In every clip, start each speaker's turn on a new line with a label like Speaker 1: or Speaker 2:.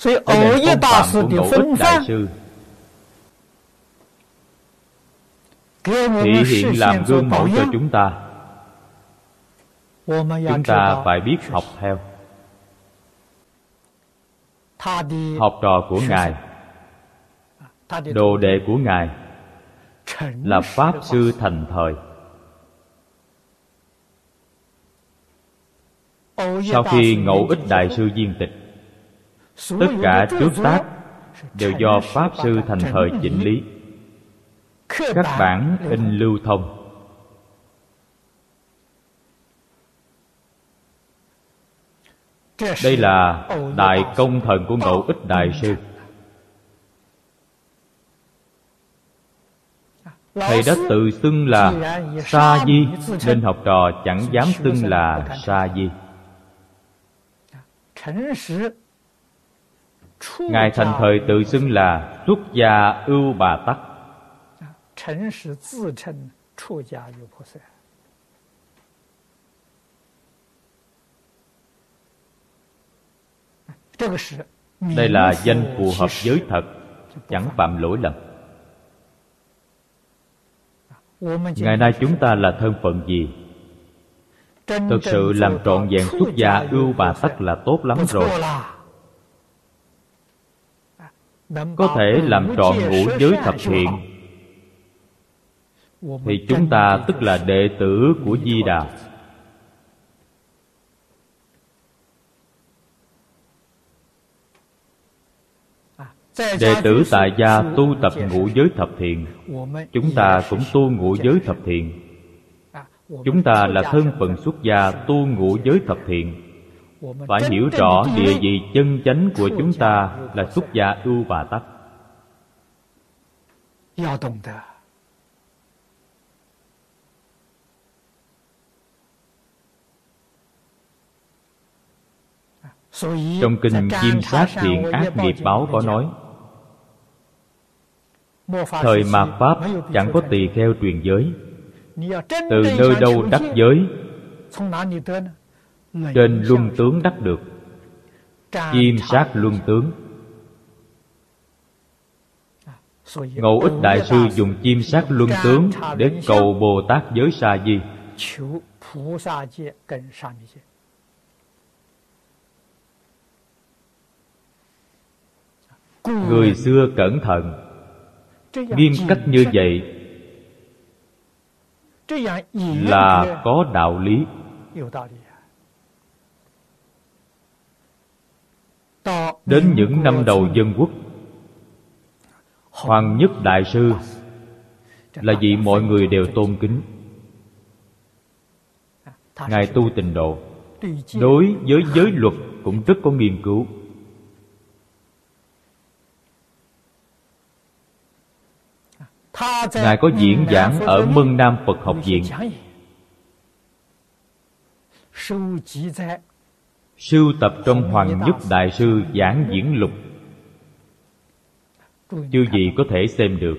Speaker 1: Thế nên phong phạm của Ngộ Ích Đại Sư thị hiện làm gương mẫu cho chúng ta. Chúng ta phải biết học theo. Học trò của Ngài, đồ đệ của Ngài là Pháp Sư thành thời. Sau khi Ngộ Ích Đại Sư viên tịch, tất cả trước tác đều do Pháp Sư thành thời chỉnh lý. Các bản in lưu thông. Đây là đại công thần của Ngộ Ích Đại Sư. Thầy đã tự xưng là Sa Di, nên học trò chẳng dám xưng là Sa Di. Ngài thành thời tự xưng là Xuất Gia Ưu Bà Tắc. Đây là danh phù hợp giới thật, chẳng phạm lỗi lầm. Ngày nay chúng ta là thân phận gì? Thực sự làm trọn vẹn Xuất Gia Ưu Bà Tắc là tốt lắm rồi. Có thể làm trọn ngũ giới thập thiện thì chúng ta tức là đệ tử của Di Đà. Đệ tử tại gia tu tập ngũ giới thập thiện, chúng ta cũng tu ngũ giới thập thiện. Chúng ta là thân phận xuất gia tu ngũ giới thập thiện, phải hiểu rõ địa vị chân chánh của chúng ta là Xuất Gia Ưu Bà Tắc. Trong kinh Chiêm Sát Thiện Ác Nghiệp Báo có nói, thời mạt Pháp chẳng có tỳ kheo truyền giới. Từ nơi đâu đắc giới? Trên luân tướng đắc được. Chiêm sát luân tướng. Ngộ Ích Đại Sư dùng chiêm sát luân tướng để cầu Bồ Tát giới Sa Di. Người xưa cẩn thận, nghiêm cách như vậy là có đạo lý. Đến những năm đầu dân quốc, Hoàng Nhất Đại Sư là vị mọi người đều tôn kính. Ngài tu tịnh độ, đối với giới luật cũng rất có nghiên cứu. Ngài có diễn giảng ở Mân Nam Phật Học Viện, sưu tập trong Hoàng Nhất Đại Sư Giảng Diễn Lục. Chư vị có thể xem được.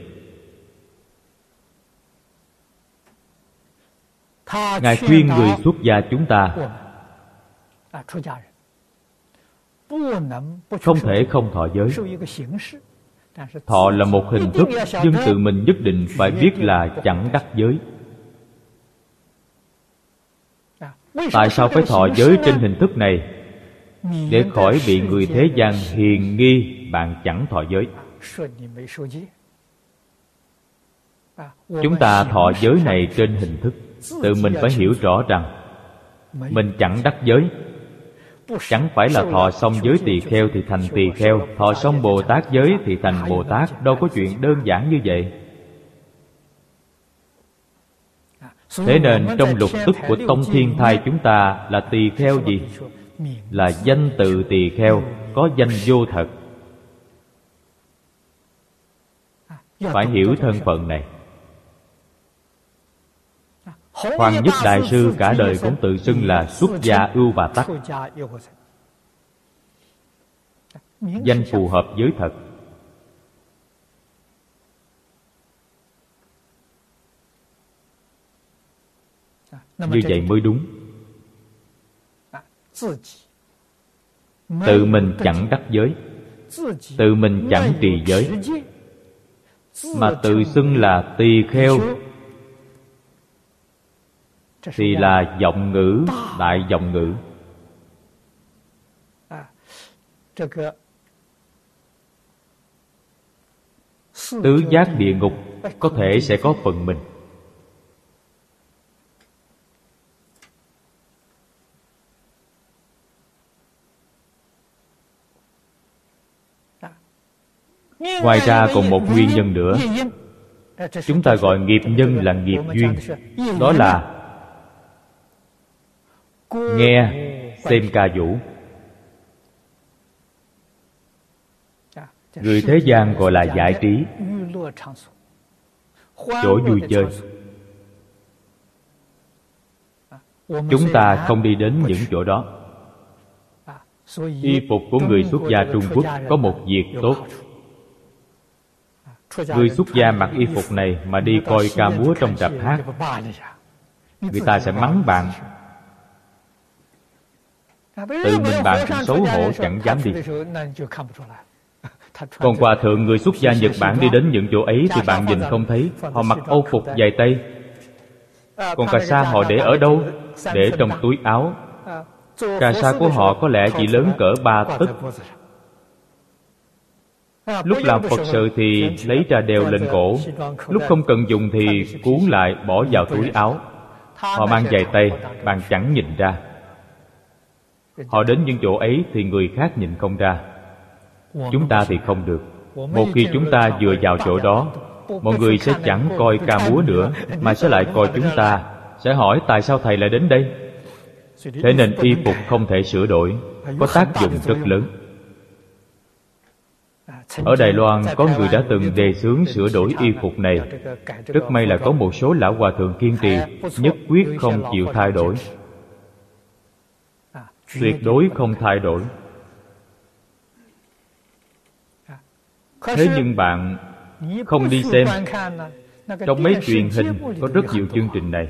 Speaker 1: Ngài khuyên người xuất gia chúng ta không thể không thọ giới. Thọ là một hình thức, nhưng tự mình nhất định phải biết là chẳng đắc giới. Tại sao phải thọ giới trên hình thức này? Để khỏi bị người thế gian hiềm nghi bạn chẳng thọ giới. Chúng ta thọ giới này trên hình thức, tự mình phải hiểu rõ rằng mình chẳng đắc giới. Chẳng phải là thọ xong giới tỳ kheo thì thành tỳ kheo, thọ xong Bồ Tát giới thì thành Bồ Tát. Đâu có chuyện đơn giản như vậy. Thế nên trong lục tức của Tông Thiên Thai chúng ta là tỳ kheo gì? Là danh tự tỳ kheo, có danh vô thật. Phải hiểu thân phận này. Hoàng Nhất Đại Sư cả đời cũng tự xưng là Xuất Gia Ưu Bà Tắc, danh phù hợp giới thật. Như vậy mới đúng. Tự mình chẳng đắc giới, tự mình chẳng trì giới, mà tự xưng là tỳ kheo, thì là vọng ngữ, đại vọng ngữ. Tứ giác địa ngục có thể sẽ có phần mình. Ngoài ra còn một nguyên nhân nữa, chúng ta gọi nghiệp nhân là nghiệp duyên. Đó là nghe, xem ca vũ. Người thế gian gọi là giải trí, chỗ vui chơi. Chúng ta không đi đến những chỗ đó. Y phục của người xuất gia Trung Quốc có một việc tốt. Người xuất gia mặc y phục này mà đi coi ca múa trong rạp hát, người ta sẽ mắng bạn. Tự mình bạn cũng xấu hổ chẳng dám đi. Còn hòa thượng người xuất gia Nhật Bản đi đến những chỗ ấy thì bạn nhìn không thấy. Họ mặc âu phục dài tay. Còn cà sa họ để ở đâu? Để trong túi áo. Cà sa của họ có lẽ chỉ lớn cỡ 3 tấc. Lúc làm Phật sự thì lấy ra đeo lên cổ, lúc không cần dùng thì cuốn lại bỏ vào túi áo. Họ mang giày tay, bạn chẳng nhìn ra. Họ đến những chỗ ấy thì người khác nhìn không ra. Chúng ta thì không được. Một khi chúng ta vừa vào chỗ đó, mọi người sẽ chẳng coi ca múa nữa, mà sẽ lại coi chúng ta, sẽ hỏi tại sao thầy lại đến đây. Thế nên y phục không thể sửa đổi, có tác dụng rất lớn. Ở Đài Loan có người đã từng đề xướng sửa đổi y phục này. Rất may là có một số lão hòa thượng kiên trì, nhất quyết không chịu thay đổi, tuyệt đối không thay đổi. Thế nhưng bạn không đi xem. Trong mấy truyền hình có rất nhiều chương trình này.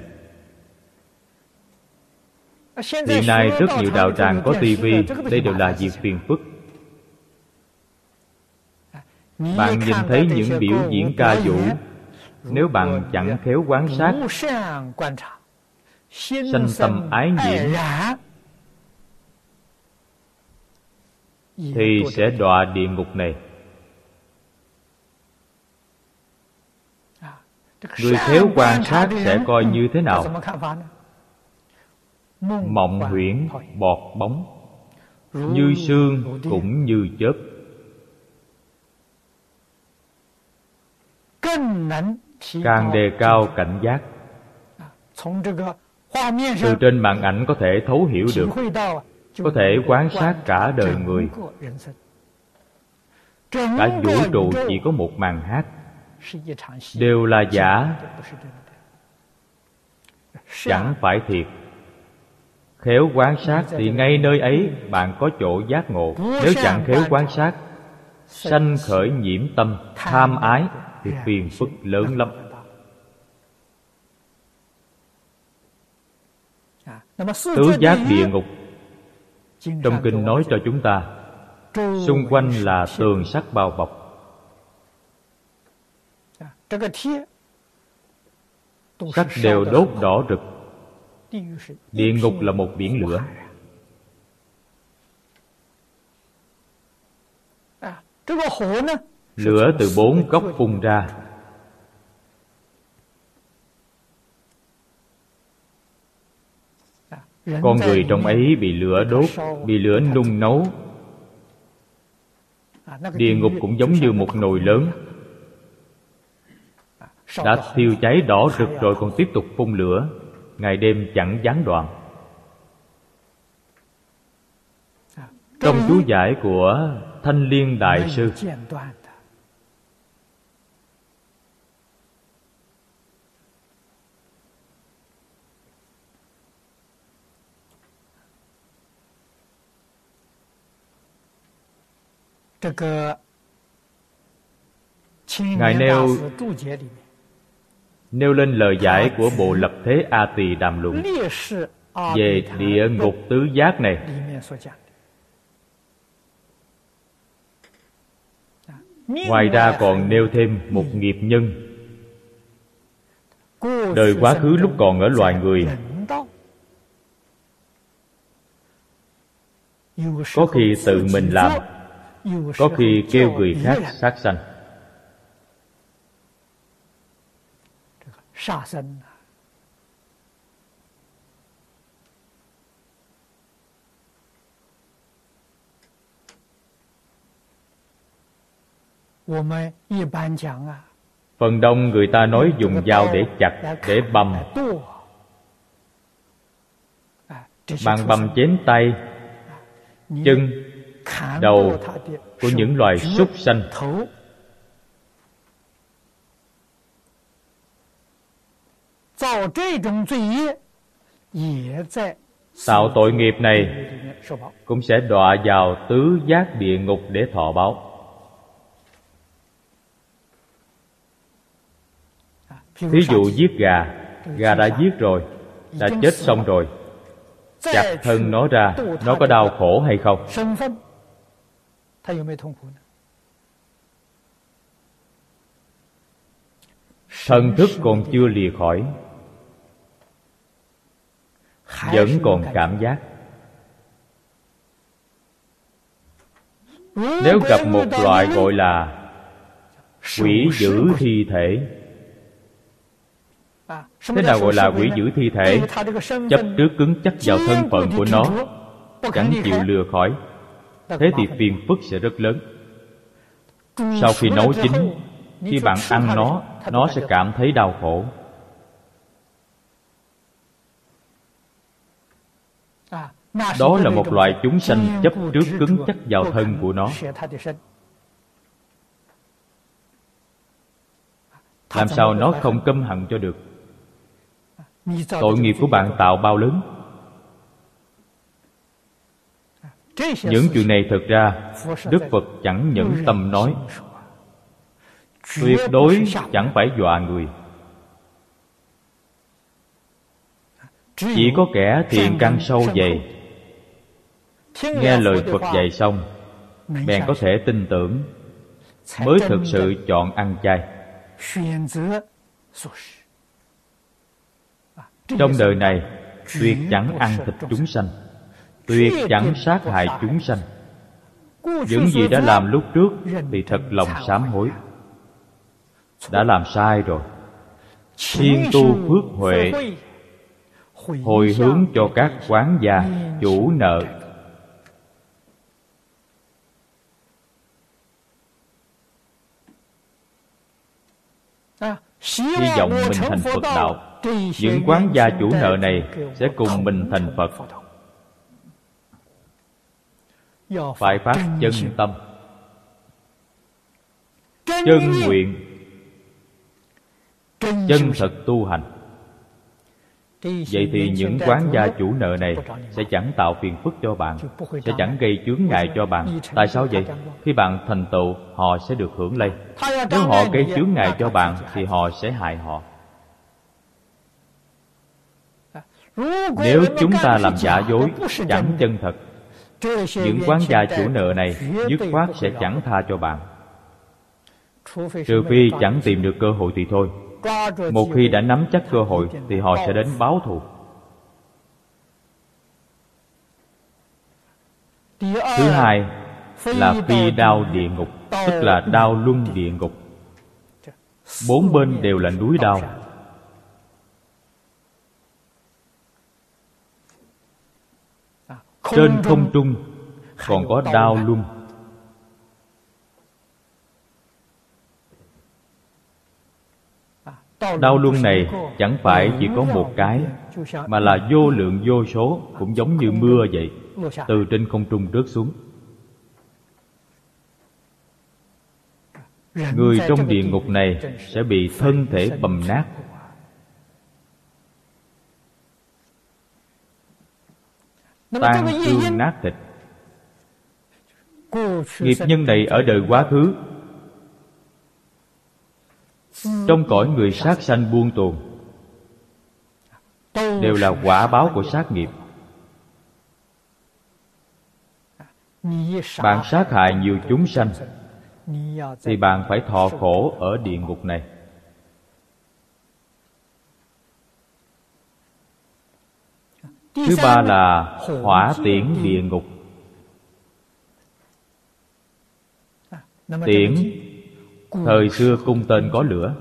Speaker 1: Hiện nay rất nhiều đạo tràng có tivi. Đây đều là việc phiền phức. Bạn nhìn thấy những biểu diễn ca vũ, nếu bạn chẳng khéo quan sát, sanh tâm ái nhiễm, thì sẽ đọa địa ngục này. Người khéo quan sát sẽ coi như thế nào? Mộng huyễn, bọt bóng, như sương cũng như chớp. Càng đề cao cảnh giác. Từ trên màn ảnh có thể thấu hiểu được, có thể quan sát cả đời người. Cả vũ trụ chỉ có một màn hát, đều là giả, chẳng phải thiệt. Khéo quan sát thì ngay nơi ấy bạn có chỗ giác ngộ. Nếu chẳng khéo quan sát, sanh khởi nhiễm tâm tham ái thì phiền phức lớn lắm. Tứ giác địa ngục trong kinh nói cho chúng ta, xung quanh là tường sắt bao bọc. Sắt đều đốt đỏ rực. Địa ngục là một biển lửa. Lửa từ 4 góc phun ra. Con người trong ấy bị lửa đốt, bị lửa nung nấu. Địa ngục cũng giống như một nồi lớn, đã thiêu cháy đỏ rực rồi còn tiếp tục phun lửa, ngày đêm chẳng gián đoạn. Trong chú giải của Thanh Liên Đại Sư, Ngài nêu lên lời giải của Bộ Lập Thế A Tỳ Đàm Luận về địa ngục tứ giác này. Ngoài ra còn nêu thêm một nghiệp nhân. Đời quá khứ lúc còn ở loài người, có khi tự mình làm, có khi kêu người khác sát sanh. Phần đông người ta nói dùng dao để chặt, để bầm. Bạn bầm chém tay, chân, đầu của những loài súc sanh. Tạo tội nghiệp này cũng sẽ đọa vào tứ giác địa ngục để thọ báo. Thí dụ giết gà, gà đã giết rồi, đã chết xong rồi, chặt thân nó ra, nó có đau khổ hay không? Thần thức còn chưa lìa khỏi, vẫn còn cảm giác. Nếu gặp một loại gọi là quỷ giữ thi thể. Thế nào gọi là quỷ giữ thi thể? Chấp trước cứng chắc vào thân phận của nó, chẳng chịu lừa khỏi. Thế thì phiền phức sẽ rất lớn. Sau khi nấu chín, khi bạn ăn nó sẽ cảm thấy đau khổ. Đó là một loại chúng sanh chấp trước cứng chắc vào thân của nó. Làm sao nó không căm hận cho được? Tội nghiệp của bạn tạo bao lớn. Những chuyện này thật ra Đức Phật chẳng nhẫn tâm nói. Tuyệt đối chẳng phải dọa người. Chỉ có kẻ thiện căn sâu dày, nghe lời Phật dạy xong, bèn có thể tin tưởng, mới thực sự chọn ăn chay. Trong đời này, tuyệt chẳng ăn thịt chúng sanh, tuyệt chẳng sát hại chúng sanh. Những gì đã làm lúc trước thì thật lòng sám hối. Đã làm sai rồi, thiên tu phước huệ, hồi hướng cho các quán gia, chủ nợ. Hy vọng mình thành Phật đạo. Những quán gia chủ nợ này sẽ cùng mình thành Phật. Phải phát chân tâm, chân nguyện, chân thật tu hành. Vậy thì những quán gia chủ nợ này sẽ chẳng tạo phiền phức cho bạn, sẽ chẳng gây chướng ngại cho bạn. Tại sao vậy? Khi bạn thành tựu, họ sẽ được hưởng lây. Nếu họ gây chướng ngại cho bạn thì họ sẽ hại họ. Nếu chúng ta làm giả dối, chẳng chân thật, những quán gia chủ nợ này dứt khoát sẽ chẳng tha cho bạn. Trừ phi chẳng tìm được cơ hội thì thôi. Một khi đã nắm chắc cơ hội thì họ sẽ đến báo thù. Thứ hai là phi đao địa ngục, tức là đao luân địa ngục. Bốn bên đều là núi đao. Trên không trung còn có đao luân. Đao luân này chẳng phải chỉ có một cái, mà là vô lượng vô số, cũng giống như mưa vậy, từ trên không trung rớt xuống. Người trong địa ngục này sẽ bị thân thể bầm nát. Tan xương nát thịt. Nghiệp nhân này ở đời quá khứ, trong cõi người sát sanh buông tuồng, đều là quả báo của sát nghiệp. Bạn sát hại nhiều chúng sanh, thì bạn phải thọ khổ ở địa ngục này. Thứ ba là hỏa tiễn địa ngục. Tiễn, thời xưa cung tên có lửa.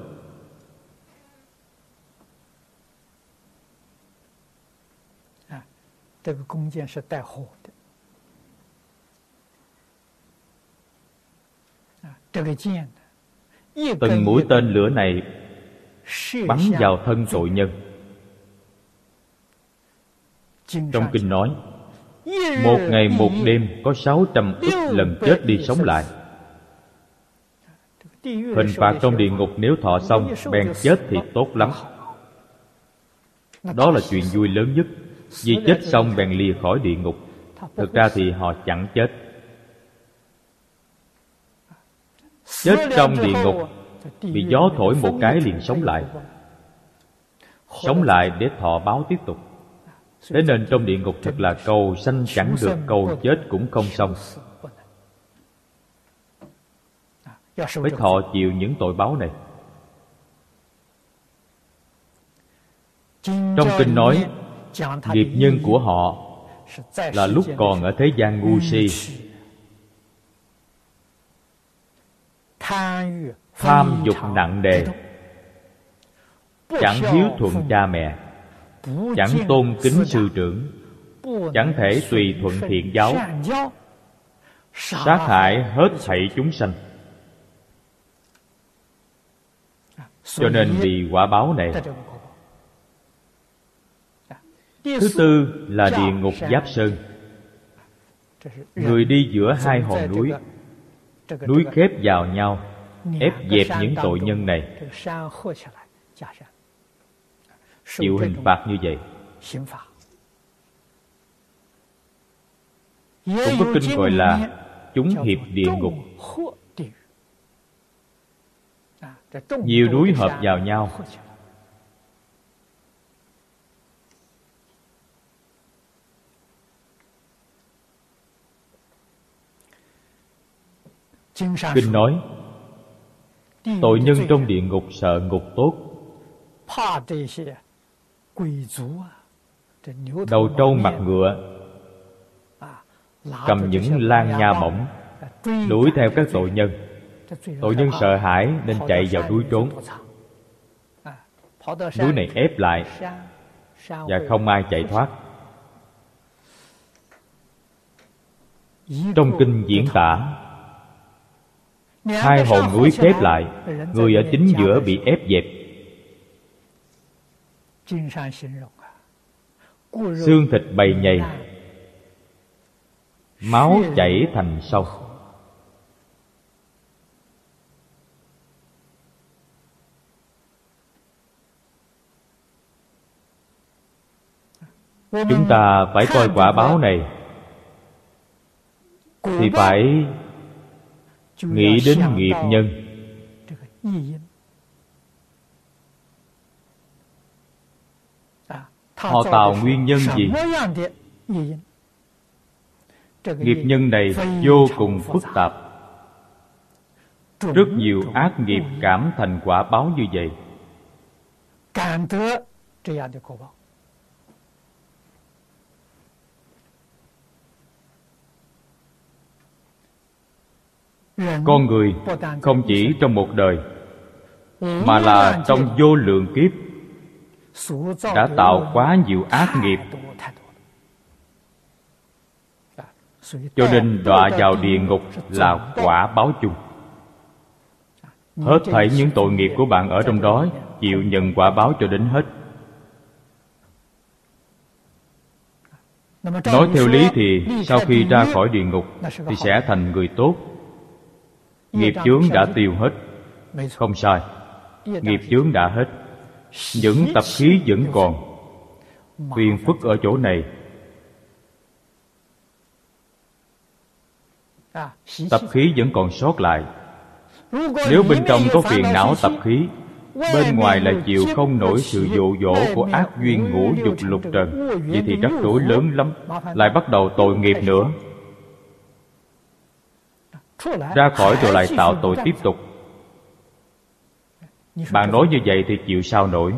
Speaker 1: Từng mũi tên lửa này bắn vào thân tội nhân. Trong kinh nói, một ngày một đêm có 600 ức lần chết đi sống lại. Hình phạt trong địa ngục nếu thọ xong bèn chết thì tốt lắm. Đó là chuyện vui lớn nhất. Vì chết xong bèn lìa khỏi địa ngục. Thực ra thì họ chẳng chết. Chết trong địa ngục, bị gió thổi một cái liền sống lại. Sống lại để thọ báo tiếp tục. Thế nên trong địa ngục thật là cầu sanh chẳng được, cầu chết cũng không xong. Phải thọ chịu những tội báo này. Trong kinh nói, nghiệp nhân của họ là lúc còn ở thế gian ngu si, tham dục nặng nề, chẳng hiếu thuận cha mẹ, chẳng tôn kính sư trưởng, chẳng thể tùy thuận thiện giáo, sát hại hết thảy chúng sanh. Cho nên vì quả báo này. Thứ tư là địa ngục Giáp Sơn. Người đi giữa hai hòn núi, núi khép vào nhau, ép dẹp những tội nhân này, chịu hình phạt như vậy. Cũng có kinh gọi là chúng hiệp địa ngục. Nhiều núi hợp vào nhau, kinh nói tội nhân trong địa ngục sợ ngục tốt, đầu trâu mặt ngựa, cầm những lan nha bổng đuổi theo các tội nhân. Tội nhân sợ hãi nên chạy vào núi trốn. Núi này ép lại và không ai chạy thoát. Trong kinh diễn tả, hai hòn núi khép lại, người ở chính giữa bị ép dẹp. Xương thịt bầy nhầy, máu chảy thành sông. Chúng ta phải coi quả báo này thì phải nghĩ đến nghiệp nhân. Họ tạo nguyên nhân gì? Nghiệp nhân này vô cùng phức tạp. Rất nhiều ác nghiệp cảm thành quả báo như vậy. Con người không chỉ trong một đời, mà là trong vô lượng kiếp đã tạo quá nhiều ác nghiệp. Cho nên đọa vào địa ngục là quả báo chung. Hết thảy những tội nghiệp của bạn ở trong đó chịu nhận quả báo cho đến hết. Nói theo lý thì sau khi ra khỏi địa ngục thì sẽ thành người tốt. Nghiệp chướng đã tiêu hết. Không sai, nghiệp chướng đã hết. Những tập khí vẫn còn. Phiền phức ở chỗ này. Tập khí vẫn còn sót lại. Nếu bên trong có phiền não tập khí, bên ngoài lại chịu không nổi sự dụ dỗ của ác duyên ngũ dục lục trần, vậy thì rắc rối lớn lắm. Lại bắt đầu tội nghiệp nữa. ra khỏi rồi lại tạo tội tiếp tục. Bạn nói như vậy thì chịu sao nổi.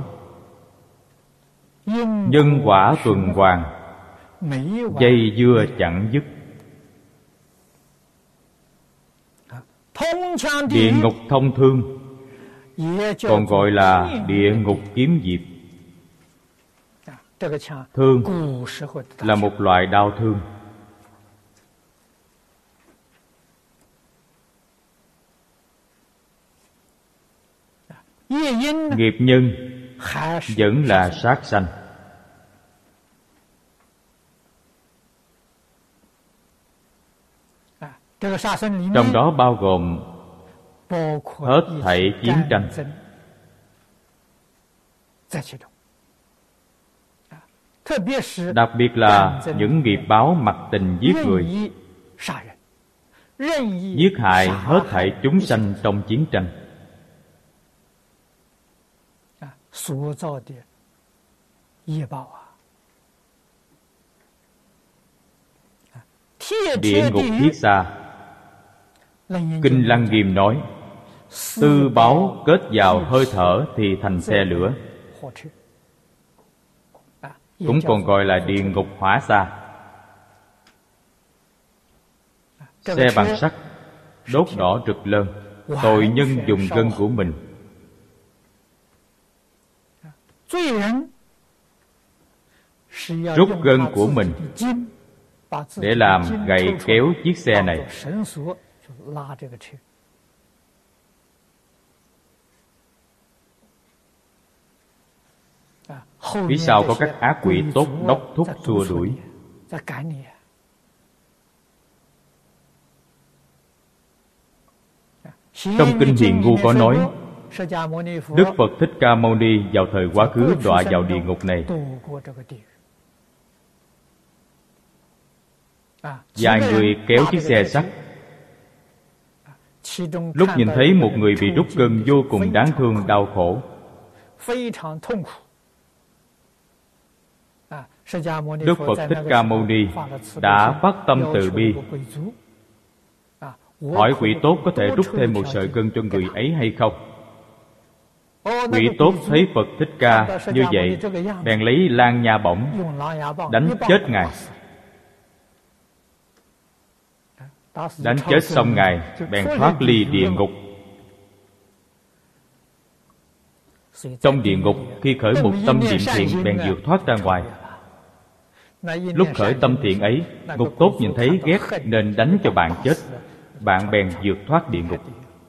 Speaker 1: Nhân quả tuần hoàn, dây dưa chẳng dứt. Địa ngục thông thương, còn gọi là địa ngục kiếm diệp. Thương là một loại đau thương. Nghiệp nhân vẫn là sát sanh. Trong đó bao gồm hết thảy chiến tranh. Đặc biệt là những nghiệp báo mặc tình giết người, giết hại hết thảy chúng sanh trong chiến tranh. Địa ngục thiết xa. Kinh Lăng Nghiêm nói, tư báu kết vào hơi thở thì thành xe lửa, cũng còn gọi là địa ngục hỏa xa. Xe bằng sắt đốt đỏ rực lên, tội nhân dùng gân của mình. Rút gân của mình để làm gậy kéo chiếc xe này. Phía sau có các ác quỷ tốt đốc thúc xua đuổi. Trong Kinh Hiền Ngu có nói, Đức Phật Thích Ca Mâu Ni vào thời quá khứ đọa vào địa ngục này. Vài người kéo chiếc xe sắt. Lúc nhìn thấy một người bị rút gân vô cùng đáng thương đau khổ, Đức Phật Thích Ca Mâu Ni đã phát tâm từ bi, hỏi quỷ tốt có thể rút thêm một sợi gân cho người ấy hay không. Quỷ tốt thấy Phật Thích Ca như vậy, bèn lấy lan nha bổng đánh chết Ngài. Đánh chết xong Ngài bèn thoát ly địa ngục. Trong địa ngục, khi khởi một tâm niệm thiện bèn vượt thoát ra ngoài. Lúc khởi tâm thiện ấy, ngục tốt nhìn thấy ghét nên đánh cho bạn chết, bạn bèn vượt thoát địa ngục.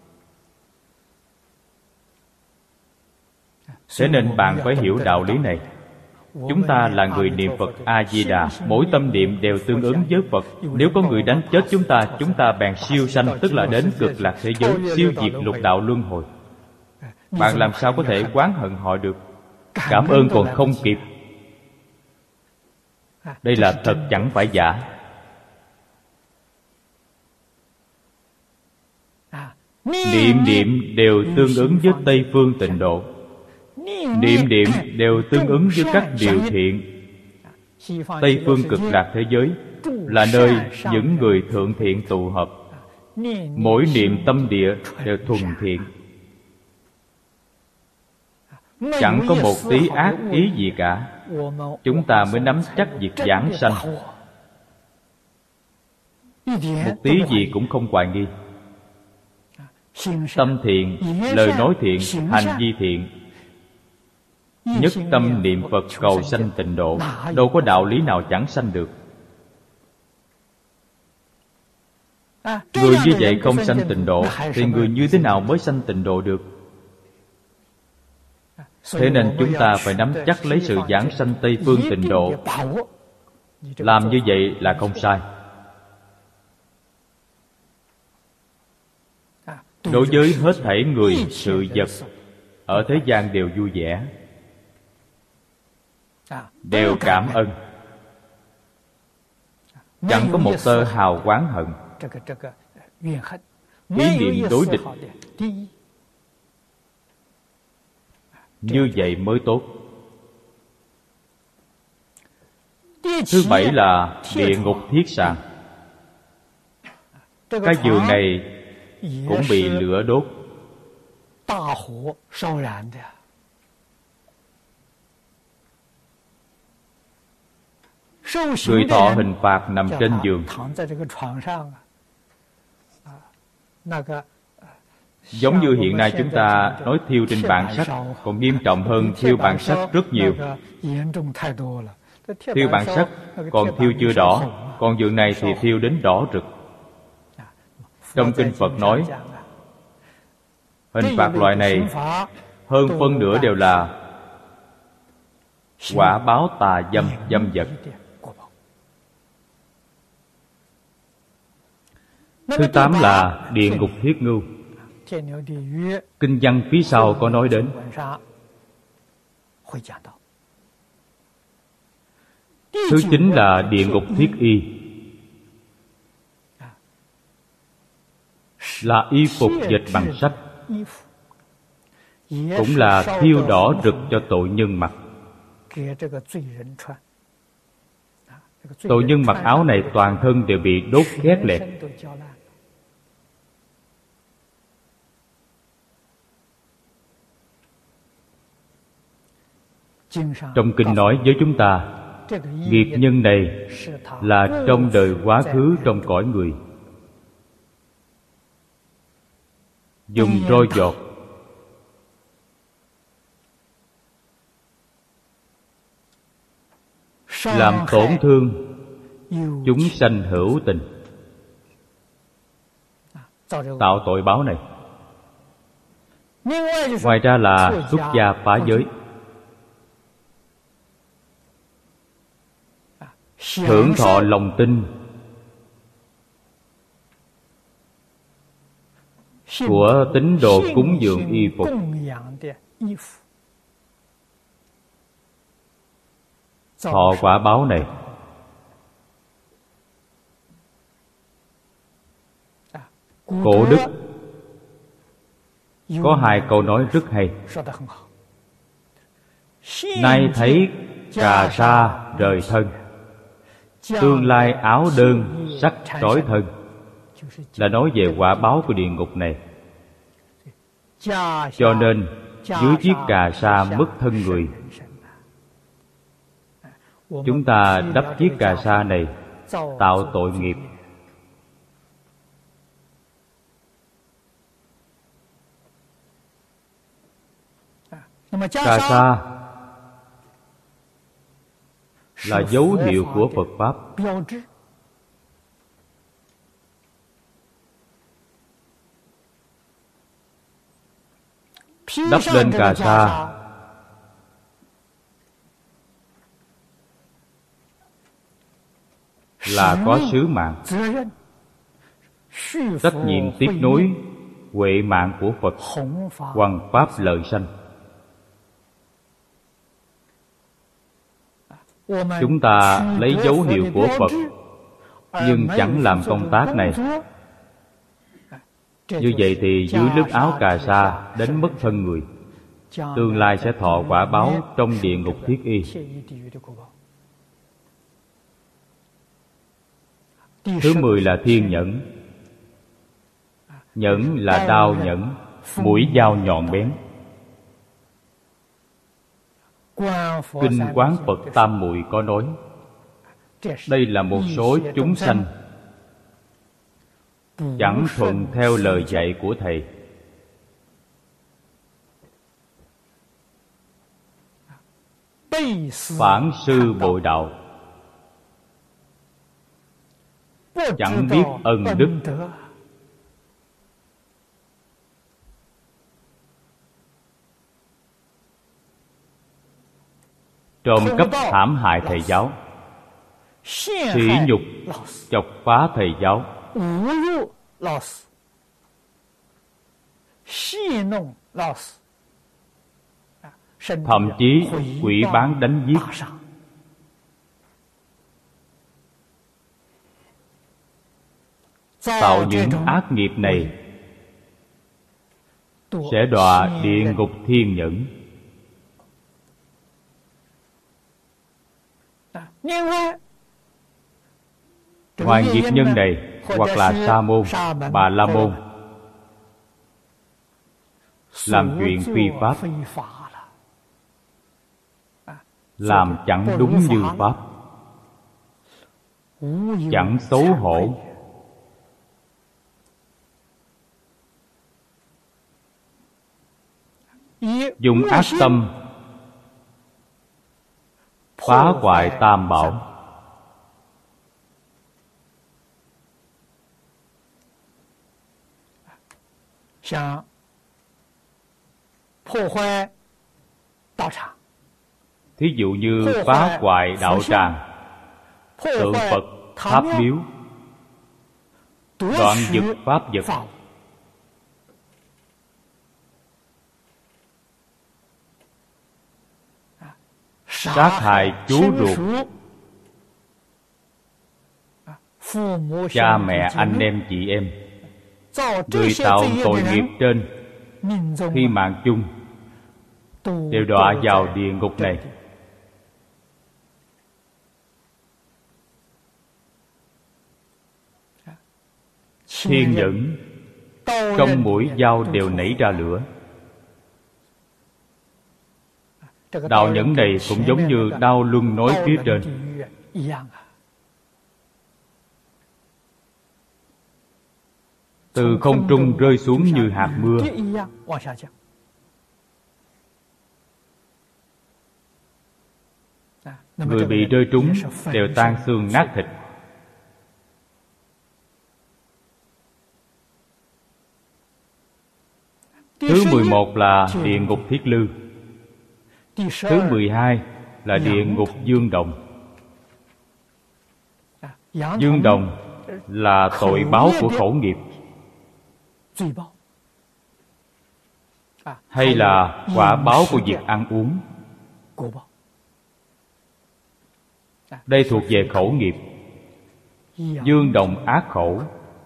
Speaker 1: Thế nên bạn phải hiểu đạo lý này. Chúng ta là người niệm Phật A-di-đà, mỗi tâm niệm đều tương ứng với Phật. Nếu có người đánh chết chúng ta bèn siêu sanh, tức là đến cực lạc thế giới, siêu diệt lục đạo luân hồi. Bạn làm sao có thể oán hận họ được? Cảm ơn còn không kịp. Đây là thật chẳng phải giả. Niệm niệm đều tương ứng với Tây Phương Tịnh Độ. Niệm niệm đều tương ứng với các điều thiện. Tây Phương Cực Lạc thế giới là nơi những người thượng thiện tụ hợp. Mỗi niệm tâm địa đều thuần thiện, chẳng có một tí ác ý gì cả. Chúng ta mới nắm chắc việc giảng sanh. Một tí gì cũng không hoài nghi. Tâm thiện, lời nói thiện, hành vi thiện, nhất tâm niệm Phật cầu sanh tịnh độ, đâu có đạo lý nào chẳng sanh được. Người như vậy không sanh tịnh độ thì người như thế nào mới sanh tịnh độ được? Thế nên chúng ta phải nắm chắc lấy sự giảng sanh Tây Phương Tịnh Độ. Làm như vậy là không sai. Đối với hết thảy người, sự vật ở thế gian đều vui vẻ, đều cảm ơn, chẳng có một tơ hào oán hận, ý niệm đối địch. Như vậy mới tốt. Thứ bảy là địa ngục thiết sạn. Cái giường này cũng bị lửa đốt. Người thọ hình phạt nằm trên giường. Giống như hiện nay chúng ta nói thiêu trên bàn sắt, còn nghiêm trọng hơn thiêu bàn sắt rất nhiều. Thiêu bàn sắt còn thiêu chưa đỏ, còn giường này thì thiêu đến đỏ rực. Trong kinh Phật nói, hình phạt loại này hơn phân nửa đều là quả báo tà dâm, dâm vật. Thứ 8 là địa ngục thiết ngưu. Kinh văn phía sau có nói đến. Thứ 9 là địa ngục thiết y, là y phục dệt bằng sắt, cũng là thiêu đỏ rực cho tội nhân mặc. Tội nhân mặc áo này toàn thân đều bị đốt khét lẹt. Trong kinh nói với chúng ta, nghiệp nhân này là trong đời quá khứ trong cõi người, dùng roi giọt làm tổn thương chúng sanh hữu tình, tạo tội báo này. Ngoài ra là xuất gia phá giới, hưởng thọ lòng tin của tín đồ cúng dường y phục. Thọ quả báo này. Cổ đức có 2 câu nói rất hay. Nay thấy cà sa rời thân, tương lai áo đơn sắc trói thân, là nói về quả báo của địa ngục này. Cho nên dưới chiếc cà sa mất thân người, chúng ta đắp chiếc cà sa này tạo tội nghiệp. Cà sa là dấu hiệu của Phật Pháp. Đắp lên cà sa là có sứ mạng, trách nhiệm tiếp nối huệ mạng của Phật, hoằng pháp lợi sanh. Chúng ta lấy dấu hiệu của Phật nhưng chẳng làm công tác này. Như vậy thì dưới lớp áo cà sa đến mất thân người, tương lai sẽ thọ quả báo trong địa ngục thiết y. Thứ 10 là thiên nhẫn. Nhẫn là đao nhẫn, mũi dao nhọn bén. Kinh Quán Phật Tam Muội có nói, đây là một số chúng sanh chẳng thuận theo lời dạy của Thầy. Phản sư bội đạo, chẳng biết ân đức. Trộm cắp hãm hại thầy giáo, sỉ nhục chọc phá thầy giáo, thậm chí quỷ bán đánh giết. Tạo những ác nghiệp này sẽ đọa địa ngục thiên nhẫn. Ngoài nghiệp nhân này, hoặc là sa môn, bà la môn, làm chuyện phi pháp, làm chẳng đúng như pháp, chẳng xấu hổ, dùng ác tâm phá hoại tam bảo, thí dụ như phá hoại đạo tràng, tượng Phật, tháp miếu, đoạn giật pháp vật, sát hại chú ruột, cha mẹ, anh em, chị em, người tạo tội nghiệp trên khi mạng chung đều đọa vào địa ngục này. Thiên nhẫn, trong mũi dao đều nảy ra lửa. Đạo nhẫn này cũng giống như đao luân nói phía trên. Từ không trung rơi xuống như hạt mưa. Người bị rơi trúng đều tan xương nát thịt. Thứ 11 là địa ngục Thiết Lư. Thứ 12 là địa ngục Dương Đồng. Dương Đồng là tội báo của khẩu nghiệp, hay là quả báo của việc ăn uống. Đây thuộc về khẩu nghiệp. Dương Đồng ác khẩu,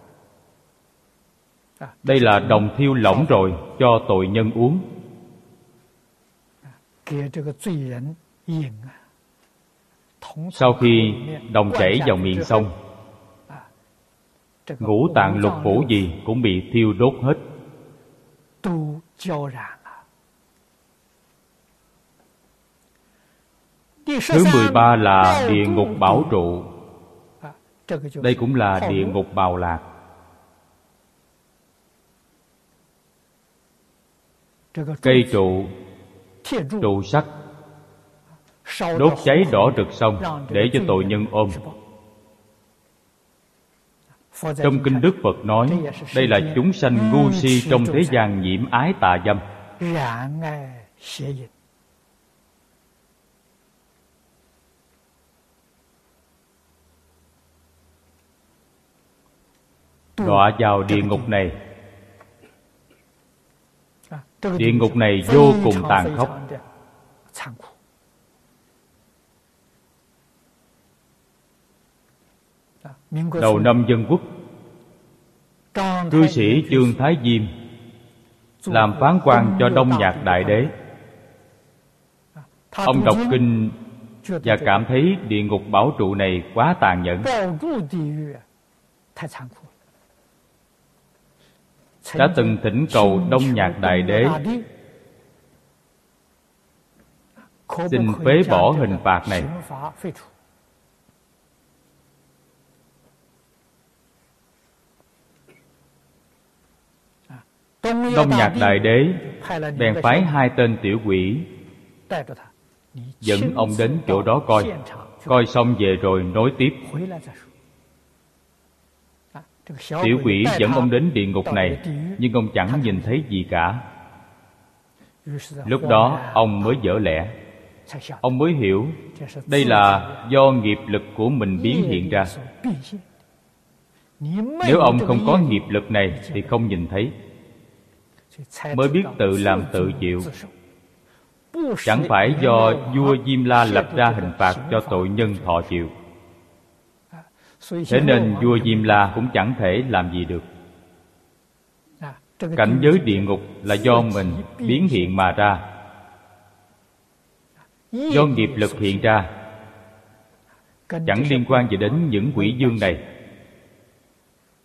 Speaker 1: đây là đồng thiêu lỏng rồi cho tội nhân uống. Sau khi đồng chảy vào miệng xong, ngũ tạng lục phủ gì cũng bị thiêu đốt hết. Thứ 13 là địa ngục Bảo Trụ. Đây cũng là địa ngục Bào Lạc. Cây trụ, trụ sắt, đốt cháy đỏ rực xong để cho tội nhân ôm. Trong kinh Đức Phật nói, đây là chúng sanh ngu si trong thế gian nhiễm ái tà dâm. Đọa vào địa ngục này. Địa ngục này vô cùng tàn khốc. Đầu năm Dân Quốc, cư sĩ Chương Thái Diêm làm phán quan cho Đông Nhạc Đại Đế. Ông đọc kinh và cảm thấy địa ngục Bảo Trụ này quá tàn nhẫn, đã từng thỉnh cầu Đông Nhạc Đại Đế xin phế bỏ hình phạt này. Đông Nhạc Đại Đế bèn phái 2 tên tiểu quỷ dẫn ông đến chỗ đó coi xong về rồi nói tiếp. Tiểu quỷ dẫn ông đến địa ngục này, nhưng ông chẳng nhìn thấy gì cả. Lúc đó ông mới vỡ lẽ. Ông mới hiểu đây là do nghiệp lực của mình biến hiện ra. Nếu ông không có nghiệp lực này thì không nhìn thấy, mới biết tự làm tự chịu. Chẳng phải do vua Diêm La lập ra hình phạt cho tội nhân thọ chịu. Thế nên vua Diêm La cũng chẳng thể làm gì được. Cảnh giới địa ngục là do mình biến hiện mà ra, do nghiệp lực hiện ra, chẳng liên quan gì đến những quỷ dương này.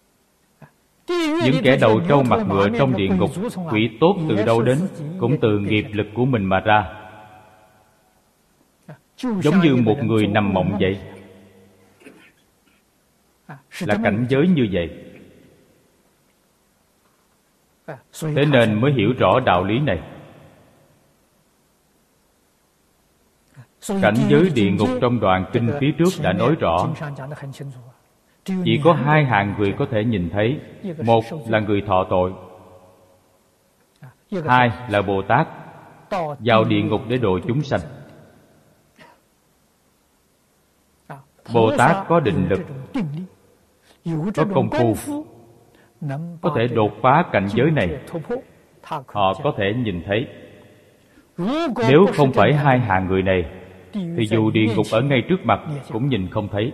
Speaker 1: Những kẻ đầu trâu mặt ngựa trong địa ngục, quỷ tốt từ đâu đến? Cũng từ nghiệp lực của mình mà ra. Giống như một người nằm mộng vậy. Là cảnh giới như vậy. Thế nên mới hiểu rõ đạo lý này. Cảnh giới địa ngục trong đoạn kinh phía trước đã nói rõ. Chỉ có hai hạng người có thể nhìn thấy. Một là người thọ tội, hai là Bồ Tát vào địa ngục để độ chúng sanh. Bồ Tát có định lực, có công phu, có thể đột phá cảnh giới này. Họ có thể nhìn thấy. Nếu không phải hai hạng người này, thì dù địa ngục ở ngay trước mặt cũng nhìn không thấy.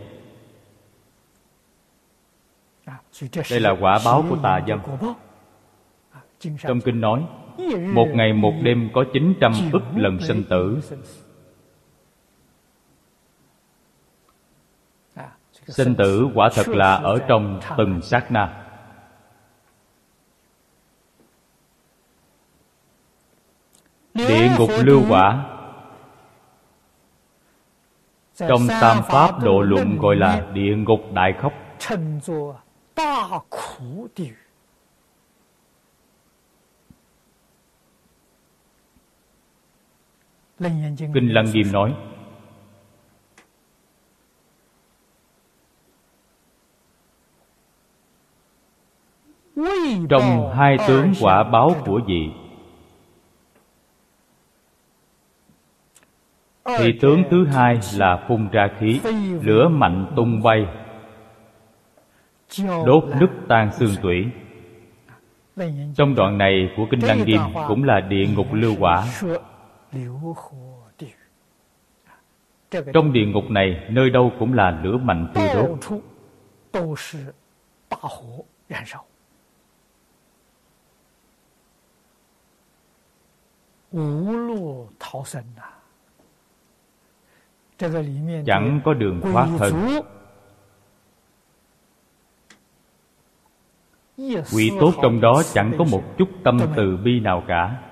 Speaker 1: Đây là quả báo của tà dâm. Trong kinh nói, một ngày một đêm có 900 ức lần sinh tử. Sinh tử quả thật là ở trong từng sát na. Địa ngục lưu quả trong Tam Pháp Độ Luận gọi là địa ngục đại khóc. Kinh Lăng Nghiêm nói, trong hai tướng quả báo của vị, thì tướng thứ hai là phun ra khí, lửa mạnh tung bay, đốt nứt tan xương tủy. Trong đoạn này của Kinh Lăng Nghiêm cũng là địa ngục lưu quả. Trong địa ngục này, nơi đâu cũng là lửa mạnh thiêu đốt. Chẳng có đường thoát thân. Quỷ tốt trong đó chẳng có một chút tâm từ bi nào cả,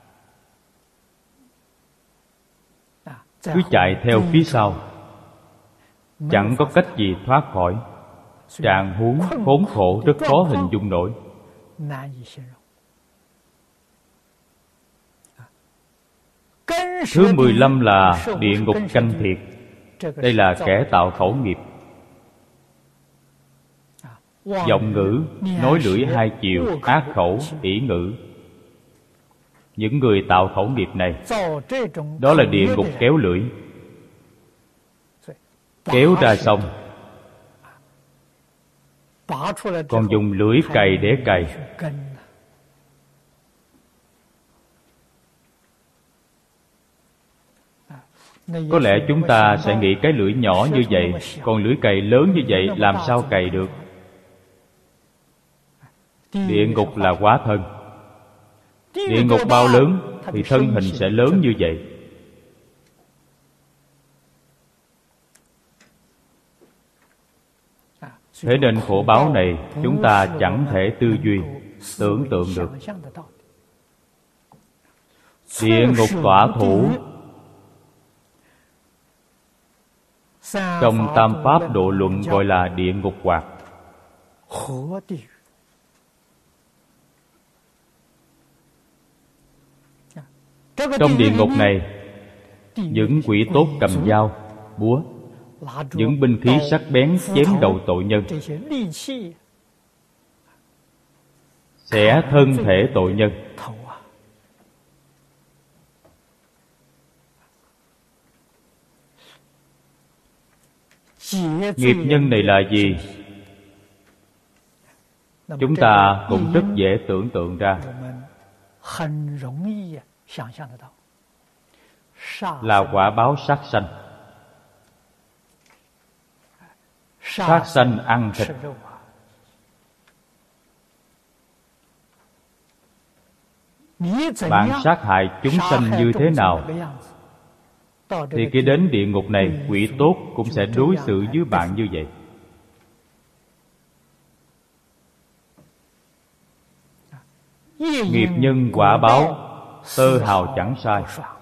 Speaker 1: cứ chạy theo phía sau, chẳng có cách gì thoát khỏi. Trạng huống khốn khổ rất khó hình dung nổi. Thứ 15 là địa ngục canh thiệt. Đây là kẻ tạo khẩu nghiệp. Vọng ngữ, nói lưỡi hai chiều, ác khẩu, ỷ ngữ. Những người tạo khẩu nghiệp này, đó là địa ngục kéo lưỡi. Kéo ra xong, còn dùng lưỡi cày để cày. Có lẽ chúng ta sẽ nghĩ cái lưỡi nhỏ như vậy, còn lưỡi cày lớn như vậy làm sao cày được? Địa ngục là hóa thân. Địa ngục bao lớn thì thân hình sẽ lớn như vậy. Thế nên khổ báo này chúng ta chẳng thể tư duy, tưởng tượng được. Địa ngục tọa thủ trong Tam Pháp Độ Luận gọi là địa ngục hoạt. Trong địa ngục này, những quỷ tốt cầm dao, búa, những binh khí sắc bén chém đầu tội nhân, xẻ thân thể tội nhân. Nghiệp nhân này là gì? Chúng ta cũng rất dễ tưởng tượng ra. Là quả báo sát sanh. Sát sanh ăn thịt. Bạn sát hại chúng sanh như thế nào, thì khi đến địa ngục này, quỷ tốt cũng sẽ đối xử với bạn như vậy. Nghiệp nhân quả báo, tơ hào chẳng sai.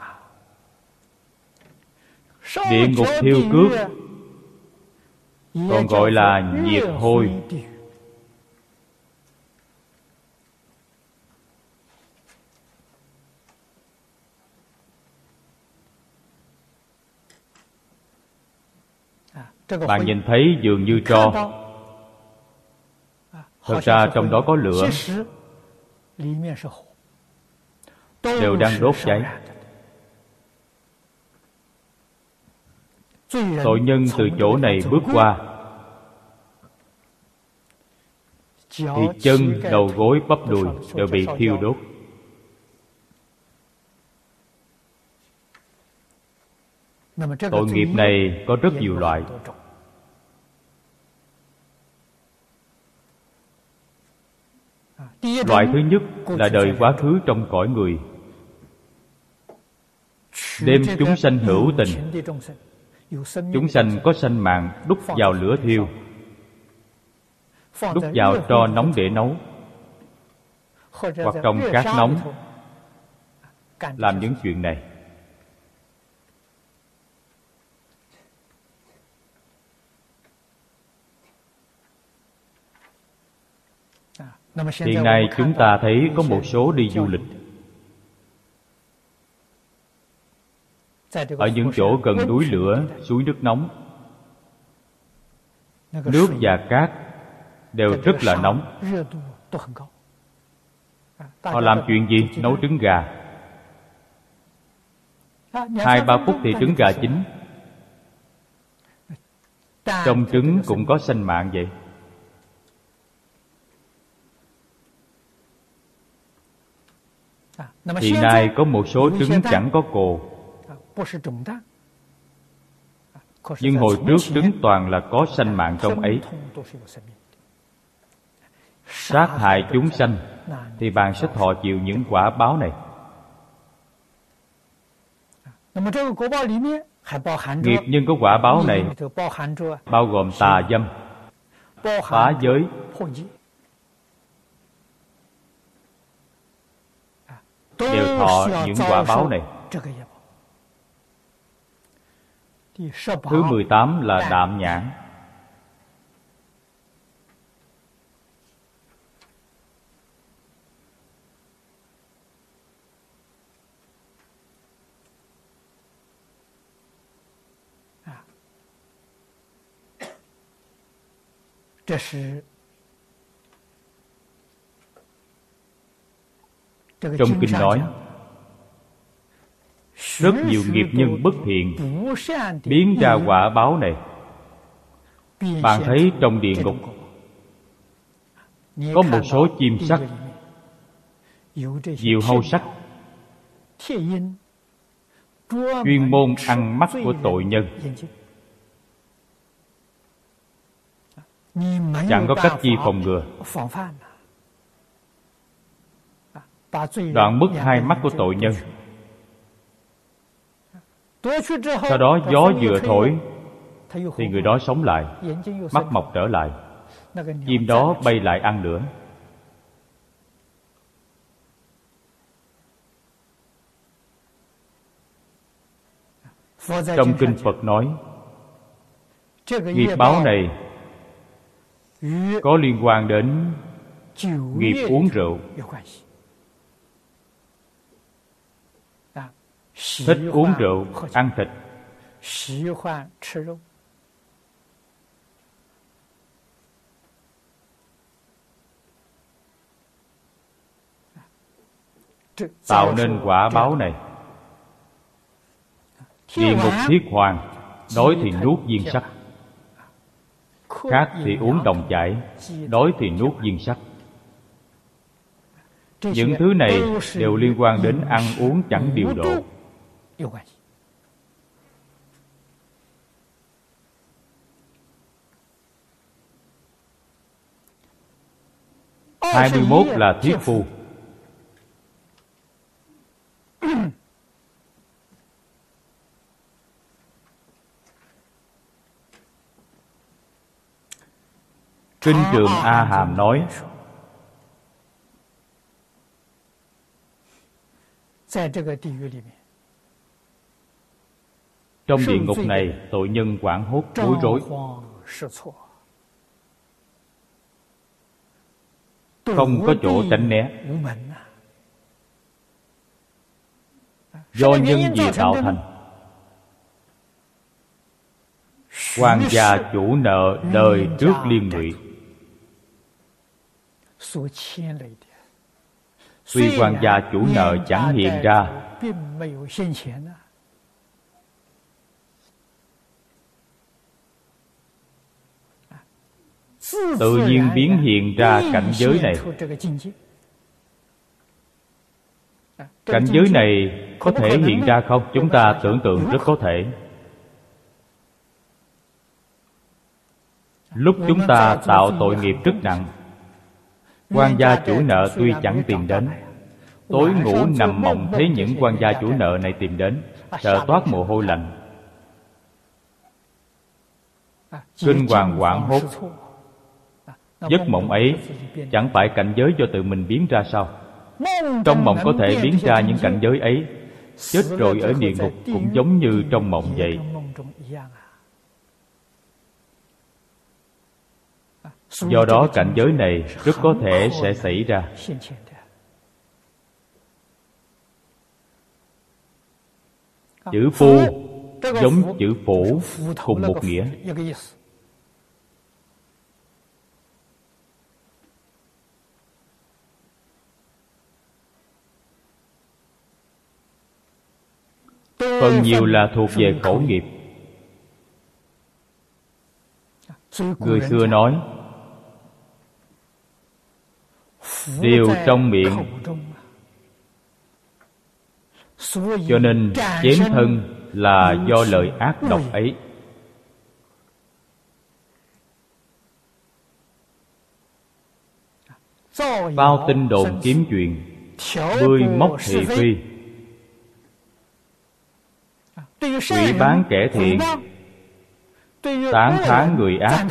Speaker 1: Địa ngục thiêu cước còn gọi là nhiệt hôi. Bạn nhìn thấy dường như tro, thật ra trong đó có lửa, đều đang đốt cháy. Tội nhân từ chỗ này bước qua thì chân, đầu gối, bắp đùi đều bị thiêu đốt. Tội nghiệp này có rất nhiều loại. Loại thứ nhất là đời quá khứ trong cõi người, đem chúng sanh hữu tình, chúng sanh có sanh mạng, đút vào lửa thiêu, đút vào tro nóng để nấu, hoặc trong cát nóng, làm những chuyện này. Hiện nay chúng ta thấy có một số đi du lịch ở những chỗ gần núi lửa, suối nước nóng. Nước và cát đều rất là nóng. Họ làm chuyện gì? Nấu trứng gà. 2-3 phút thì trứng gà chín. Trong trứng cũng có sanh mạng vậy. Hiện nay có một số trứng chẳng có cồ, nhưng hồi trước trứng toàn là có sanh mạng trong ấy. Sát hại chúng sanh thì bạn sẽ thọ chịu những quả báo này. Nghiệp nhân của quả báo này bao gồm tà dâm, phá giới, đều thọ những quả báo này. Thứ 18 là đạm nhãn. Trong kinh nói, rất nhiều nghiệp nhân bất thiện biến ra quả báo này. Bạn thấy trong địa ngục có một số chim sắt, diều hâu sắt, chuyên môn ăn mắt của tội nhân. Chẳng có cách chi phòng ngừa, đoạn mất hai mắt của tội nhân. Sau đó gió vừa thổi thì người đó sống lại, mắt mọc trở lại, chim đó bay lại ăn nữa. Trong kinh Phật nói, nghiệp báo này có liên quan đến nghiệp uống rượu. Thích uống rượu, ăn thịt. Tạo nên quả báo này. Địa ngục thiết hoàn, đói thì nuốt viên sắt, khát thì uống đồng chảy, đói thì nuốt viên sắt. Những thứ này đều liên quan đến ăn uống chẳng điều độ. 21 là thiết phu. Kinh Trường A Hàm nói, Trong địa ngục này, tội nhân hoảng hốt, bối rối, không có chỗ tránh né. Do nhân gì tạo thành? Quan gia chủ nợ đời trước liên lụy. Tuy quan gia chủ nợ chẳng hiện ra, tự nhiên biến hiện ra cảnh giới này. Cảnh giới này có thể hiện ra không? Chúng ta tưởng tượng rất có thể. Lúc chúng ta tạo tội nghiệp rất nặng, quan gia chủ nợ tuy chẳng tìm đến, tối ngủ nằm mộng thấy những quan gia chủ nợ này tìm đến, sợ toát mồ hôi lạnh, kinh hoàng hoảng hốt. Giấc mộng ấy chẳng phải cảnh giới do tự mình biến ra sao? Trong mộng có thể biến ra những cảnh giới ấy. Chết rồi ở địa ngục cũng giống như trong mộng vậy. Do đó cảnh giới này rất có thể sẽ xảy ra. Chữ phu giống chữ phủ cùng một nghĩa. Phần nhiều là thuộc về khẩu nghiệp. Người xưa nói, điều trong miệng, cho nên chém thân là do lời ác độc ấy. Bao tin đồn kiếm chuyện, bươi móc thị phi, quỷ bán kẻ thiện, tán thán người ác,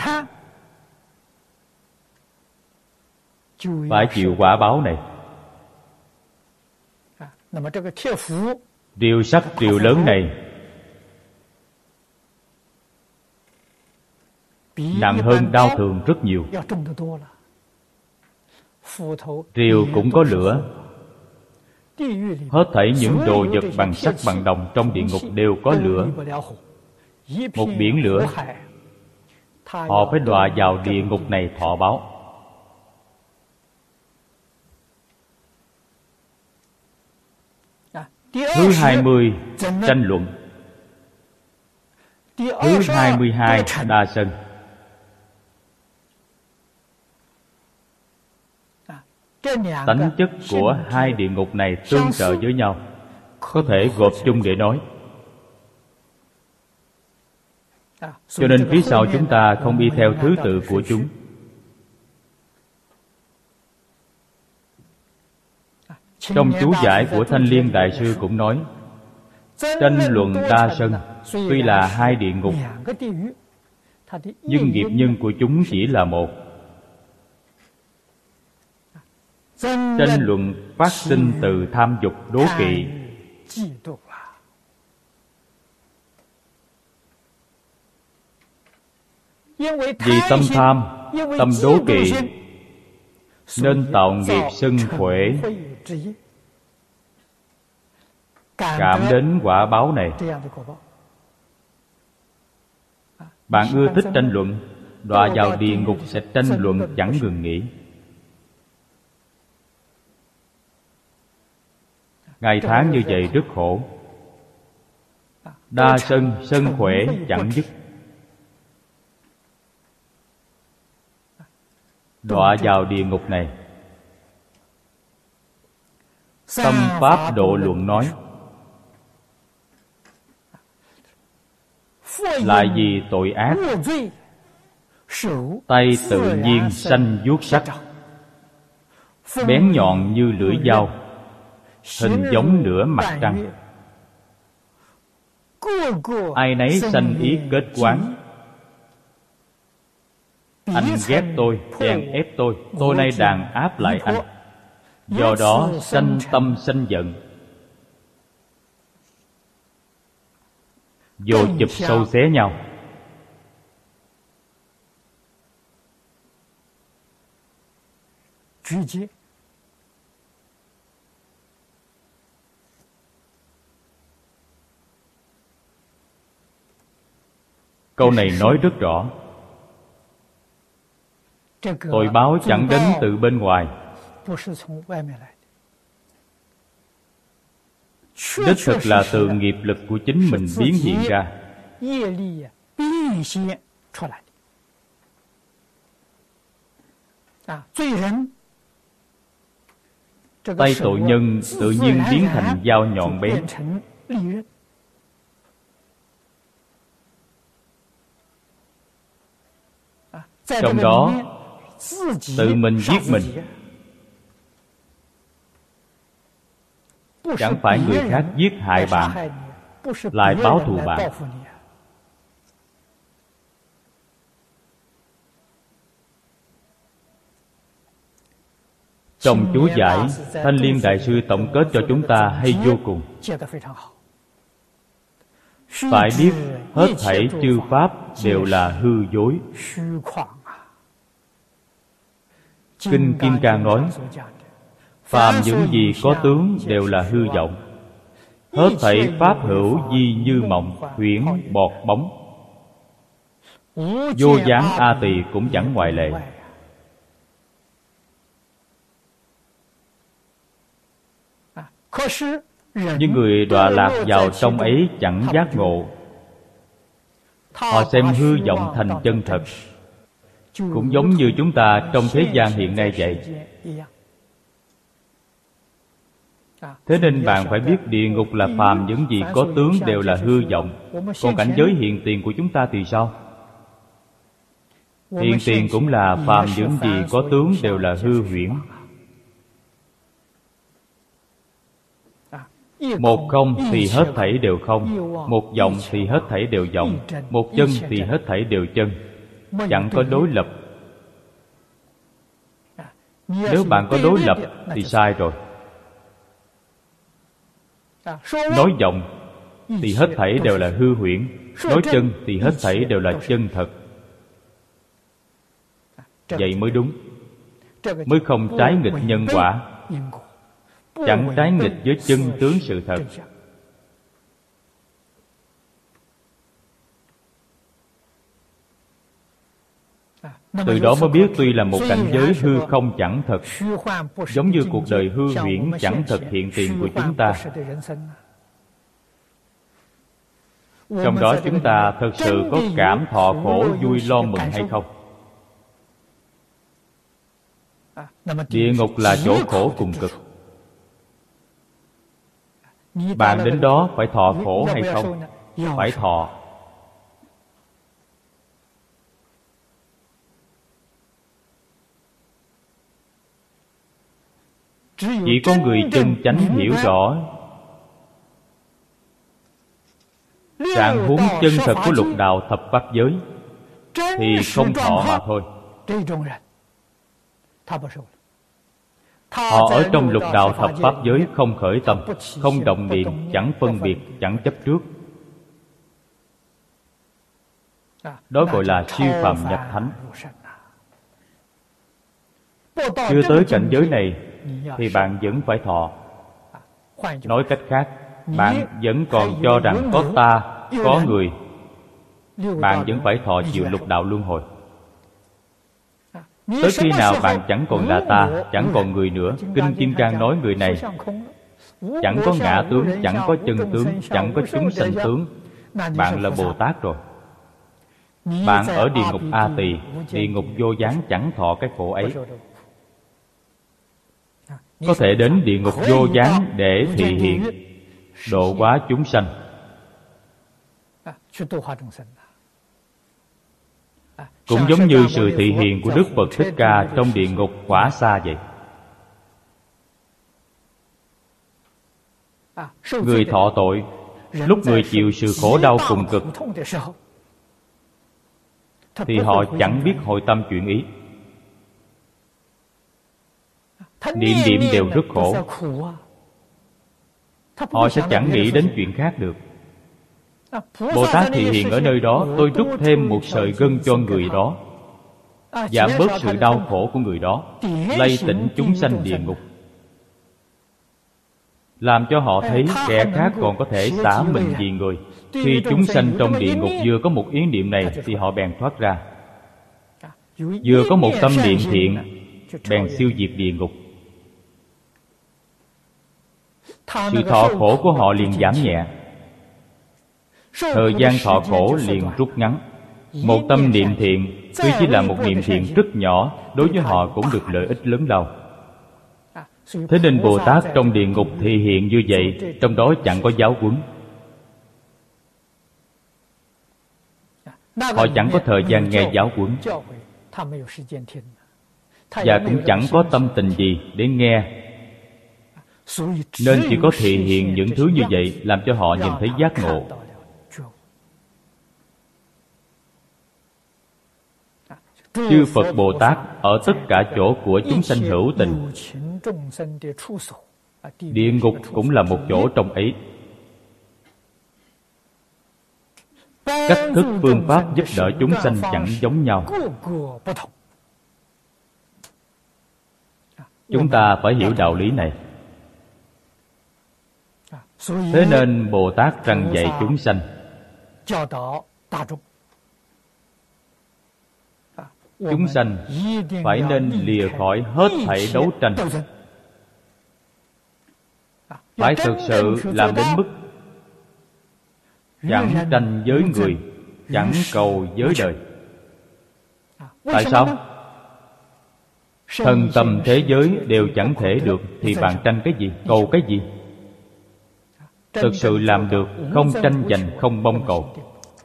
Speaker 1: phải chịu quả báo này. Điều sắc điều lớn này nặng hơn đao thường rất nhiều. Rìu cũng có lửa. Hết thảy những đồ vật bằng sắt bằng đồng trong địa ngục đều có lửa. Một biển lửa, họ phải đọa vào địa ngục này thọ báo. Thứ 20 tranh luận. Thứ 22 đa sân. Tánh chất của hai địa ngục này tương trợ với nhau, có thể gộp chung để nói. Cho nên phía sau chúng ta không đi theo thứ tự của chúng. Trong chú giải của Thanh Liên Đại Sư cũng nói, tranh luận đa sân tuy là hai địa ngục, nhưng nghiệp nhân của chúng chỉ là một. Tranh luận phát sinh từ tham dục đố kỵ. Vì tâm tham, tâm đố kỵ, nên tạo nghiệp sân khỏe, cảm đến quả báo này. Bạn ưa thích tranh luận, đọa vào địa ngục sẽ tranh luận chẳng ngừng nghỉ. Ngày tháng như vậy rất khổ. Đa sân, sân khỏe chẳng dứt, đọa vào địa ngục này. Tâm Pháp Độ Luận nói, lại vì tội ác, tay tự nhiên sanh vuốt sắc, bén nhọn như lưỡi dao, hình giống nửa mặt trăng. Ai nấy sanh ý kết quán. Anh ghét tôi, chèn ép tôi nay đàn áp lại anh. Do đó sanh tâm sanh giận, Vô chụp sâu xé nhau. Câu này nói rất rõ. Tội báo chẳng đến từ bên ngoài, đích thực là từ nghiệp lực của chính mình biến hiện ra. Tay tội nhân tự nhiên biến thành dao nhọn bén. Trong đó tự mình giết mình, chẳng phải người khác giết hại bạn lại báo thù bạn. Trong chú giải, Thanh Liên Đại Sư tổng kết cho chúng ta hay vô cùng. Phải biết hết thảy chư pháp đều là hư dối. Kinh Kim Cang nói, phàm những gì có tướng đều là hư vọng. Hết thảy pháp hữu di như mộng, huyễn bọt bóng. Vô gián A Tỳ cũng chẳng ngoại lệ. Nhưng người đọa lạc vào trong ấy chẳng giác ngộ. Họ xem hư vọng thành chân thật, cũng giống như chúng ta trong thế gian hiện nay vậy. Thế nên bạn phải biết địa ngục là phàm những gì có tướng đều là hư vọng. Còn cảnh giới hiện tiền của chúng ta thì sao? Hiện tiền cũng là phàm những gì có tướng đều là hư huyễn. Một không thì hết thảy đều không, một vọng thì hết thảy đều vọng, một chân thì hết thảy đều chân, chẳng có đối lập. Nếu bạn có đối lập thì sai rồi. Nói vọng thì hết thảy đều là hư huyễn, nói chân thì hết thảy đều là chân thật. Vậy mới đúng, mới không trái nghịch nhân quả, chẳng trái nghịch với chân tướng sự thật. Từ đó mới biết tuy là một cảnh giới hư không chẳng thật, giống như cuộc đời hư huyễn chẳng thật hiện tiền của chúng ta. Trong đó chúng ta thật sự có cảm thọ khổ vui lo mừng hay không? Địa ngục là chỗ khổ cùng cực. Bạn đến đó phải thọ khổ hay không? Phải thọ. Chỉ có người chân chánh hiểu rõ trạng huống chân thật của lục đạo thập pháp giới thì không thọ mà thôi. Họ ở trong lục đạo thập pháp giới không khởi tâm, không động niệm, chẳng phân biệt, chẳng chấp trước. Đó gọi là siêu phàm nhập thánh. Chưa tới cảnh giới này thì bạn vẫn phải thọ. Nói cách khác, bạn vẫn còn cho rằng có ta, có người. Bạn vẫn phải thọ chịu lục đạo luân hồi. Tới khi nào bạn chẳng còn là ta, chẳng còn người nữa, Kinh Kim Cang nói người này chẳng có ngã tướng, chẳng có chân tướng, chẳng có chúng sanh tướng, bạn là Bồ Tát rồi. Bạn ở địa ngục A Tỳ, địa ngục vô gián chẳng thọ cái khổ ấy. Có thể đến địa ngục vô gián để thị hiện, độ hóa chúng sanh. Cũng giống như sự thị hiện của Đức Phật Thích Ca trong địa ngục Quả Xa vậy. Người thọ tội, lúc người chịu sự khổ đau cùng cực thì họ chẳng biết hội tâm chuyển ý. Niệm niệm đều rất khổ, họ sẽ chẳng nghĩ đến chuyện khác được. Bồ Tát thị hiện ở nơi đó, tôi rút thêm một sợi gân cho người đó, giảm bớt sự đau khổ của người đó, lay tỉnh chúng sanh địa ngục, làm cho họ thấy kẻ khác còn có thể xả mình vì người. Khi chúng sanh trong địa ngục vừa có một ý niệm này thì họ bèn thoát ra. Vừa có một tâm niệm thiện bèn siêu diệt địa ngục. Sự thọ khổ của họ liền giảm nhẹ, thời gian thọ khổ liền rút ngắn. Một tâm niệm thiện, tuy chỉ là một niệm thiện rất nhỏ, đối với họ cũng được lợi ích lớn lao. Thế nên Bồ Tát trong địa ngục thị hiện như vậy, trong đó chẳng có giáo huấn. Họ chẳng có thời gian nghe giáo huấn, và cũng chẳng có tâm tình gì để nghe, nên chỉ có thị hiện những thứ như vậy làm cho họ nhìn thấy giác ngộ. Chư Phật Bồ Tát ở tất cả chỗ của chúng sanh hữu tình. Địa ngục cũng là một chỗ trong ấy. Cách thức phương pháp giúp đỡ chúng sanh chẳng giống nhau. Chúng ta phải hiểu đạo lý này. Thế nên Bồ Tát răn dạy chúng sanh, chúng sanh phải nên lìa khỏi hết thảy đấu tranh, phải thực sự làm đến mức chẳng tranh với người, chẳng cầu với đời. Tại sao? Thân tâm thế giới đều chẳng thể được thì bạn tranh cái gì, cầu cái gì? Thực sự làm được, không tranh giành, không mong cầu,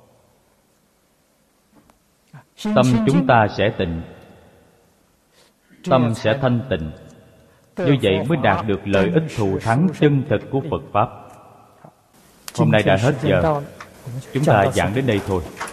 Speaker 1: tâm chúng ta sẽ tịnh, tâm sẽ thanh tịnh. Như vậy mới đạt được lợi ích thù thắng chân thực của Phật Pháp. Hôm nay đã hết giờ, chúng ta giảng đến đây thôi.